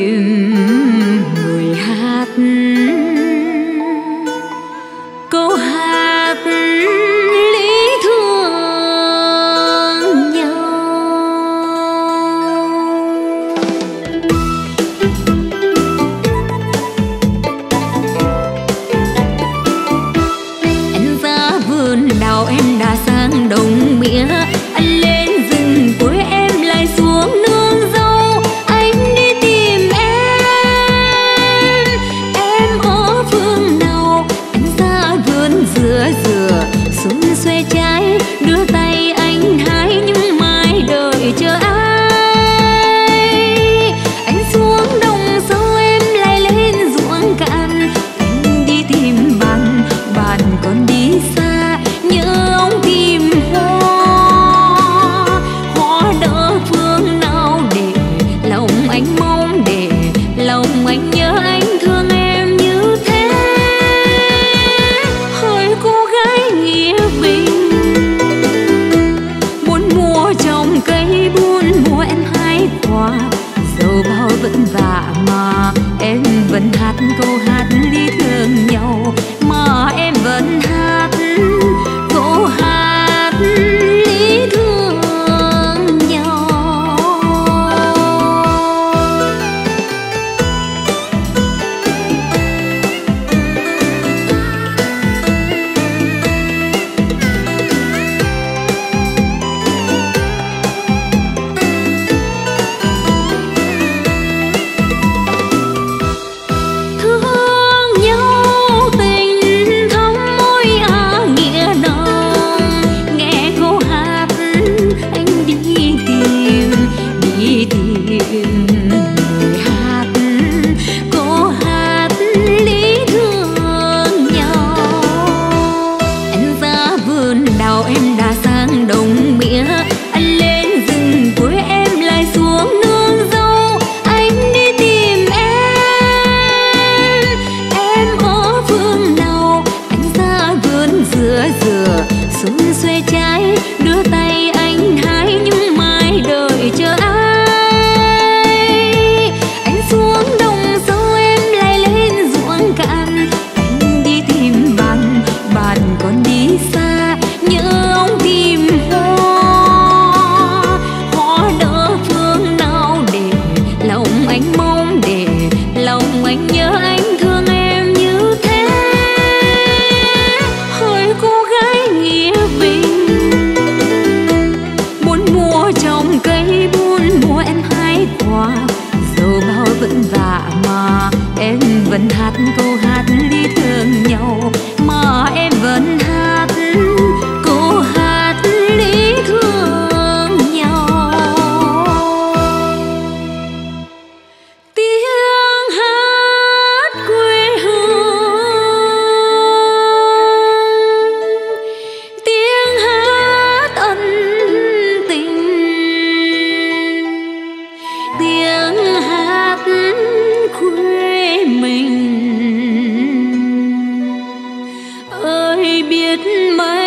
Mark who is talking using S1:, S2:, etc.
S1: tìm người hát câu hát lý thương nhau. Anh ra vườn đào em đã sang đồng mía, anh lên rừng cuối em lại xuống nương dâu. Anh đi tìm em ở phương nào? Anh ra vườn dừa dừa xuân xoe trái, đưa tay anh hái nhưng mai đợi chờ ai. Anh xuống đồng sâu em lại lên ruộng cạn, anh đi tìm bạn, bạn còn đi xa nhớ ông tìm hoa đỡ phương nào để lòng anh mong, để lòng anh nhớ anh thương em như thế. Hỡi cô gái nghĩa bình, muốn mua trồng cây buôn mua em hái quả, dẫu bao vất vả mà em vẫn hát câu hát lý thương nhau, mà em vẫn hát câu hát lý thương nhau. Thương nhau tình thắm môi nghĩa nồng, nghe câu hát anh đi tìm người hát câu hát lý thương nhau. Anh ra vườn đào em đã sang đồng mía, anh lên rừng cuối em lại xuống nương dâu. Anh đi tìm em ở phương nào? Anh ra vườn dừa dừa xuân xoe trái, đưa tay anh hái nhưng mai đợi chờ ai. Anh xuống đồng sâu em lại lên ruộng cạn, anh đi tìm bạn, bạn còn đi xa nhớ ông tìm hoa đỡ phương nào để lòng anh mong, để lòng anh nhớ anh thương em như thế. Hỡi cô gái nghĩa bình, muốn mua trồng cây buôn mua em hái quả, dẫu bao vất vả mà em vẫn hát câu hát lý thương nhau, mà em vẫn hát câu hát lý thương nhau. Tiếng hát quê hương, tiếng hát ân tình, tiếng hát quê mình ơi biết mấy